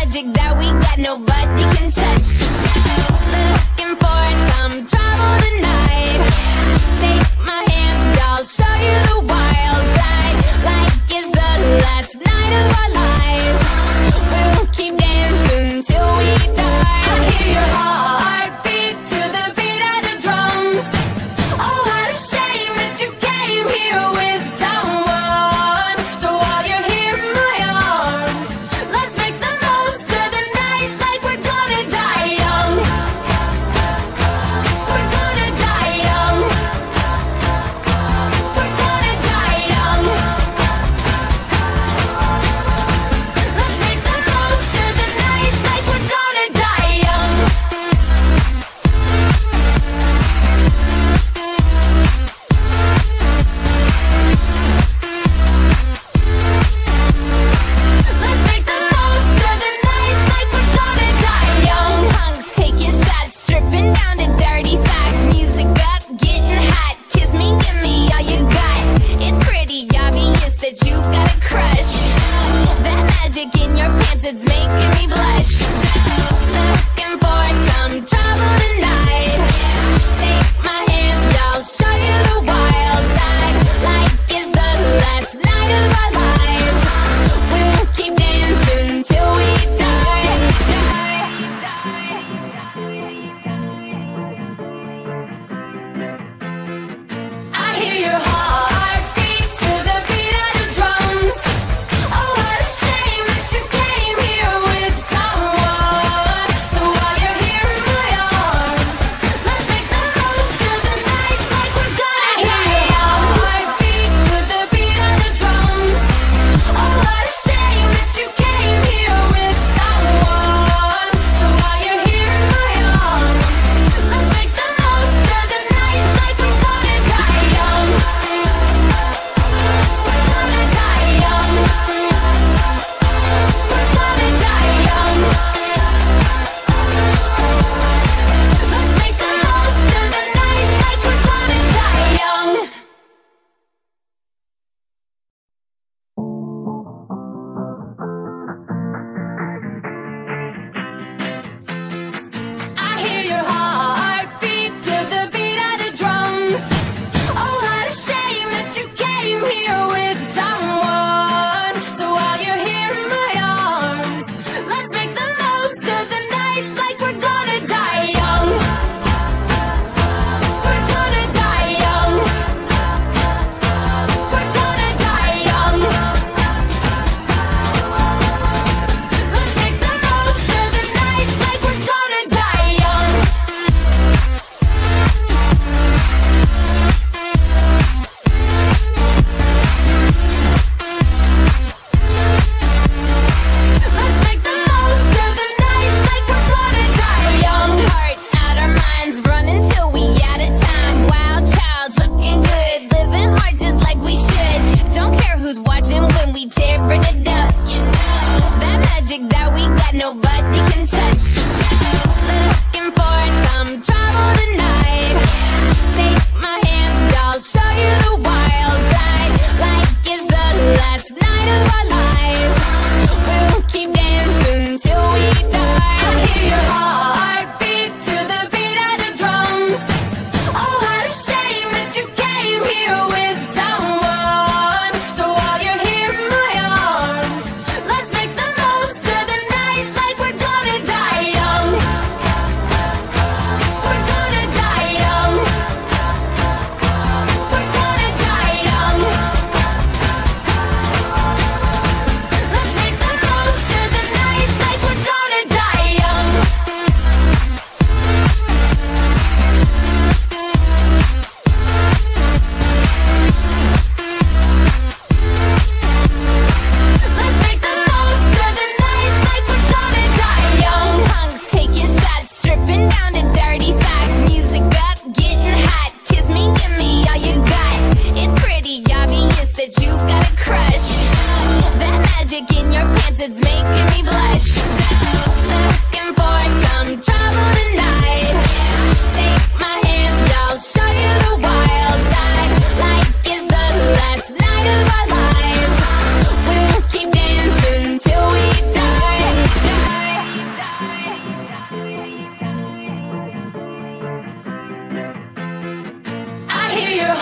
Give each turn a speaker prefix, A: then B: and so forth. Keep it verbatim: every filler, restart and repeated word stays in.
A: magic that we got, nobody can touch. Looking for some trouble tonight. Take my hand, I'll show you the wild side. Like it's the last night of our lives. We'll keep dancing till we die. I hear your heartbeat to the beat of the drums. Oh, what a shame that you came here with someone. So while you're here in my arms, let's make the most of the night like we're gonna die young. We're gonna die young. We're gonna die young. Let's make the most of the night like we're gonna die young. Let's make the most of the night like we're gonna die young. Punks taking shots, stripping down to dirty socks. Music up, getting hot. Kiss me, give me all you got. It's pretty obvious that you got a crush. That magic in your pants, it's making me blush. Looking for some trouble tonight. Take my hand, I'll show you the wild side. Like it's the last night of our lives. We'll keep dancing till we die. I hear your heartbeat to the beat of the drums. Oh, what a shame that you came here with someone. So while you're here in my arms, let's make the most of the night like we're gonna die young. Heartbeat to the beat of the drums. Oh, what a shame that you came here with someone. So while you're here in my arms, let's make the most of the night like we're gonna die young. We're gonna die young. We're gonna die young. Let's make the most of the night like we're gonna die young. I hear your heartbeat to the beat of the drums. Oh, what a shame that you came here with someone. So while you're here in my arms, let's make the most of the night like we're gonna die young. We're gonna die young. We're gonna die young. Let's make the most of the night like we're gonna die young. Let's make the most of the night like we're gonna die young. Hearts out our minds, running till we out of time. Wild child, looking good, living hard just like we should. Don't care who's watching when we tearing it up. You know that magic that we got, nobody can touch. Looking for some trouble tonight. Take my hand, I'll show you the wild side. Like it's the last night of our lives. We'll keep dancing till we die. I hear your heartbeat to the beat of the drums. Oh, what a shame that you came here with someone. So while you're here in my arms, let's make the most of the night like we're gonna die young. hear your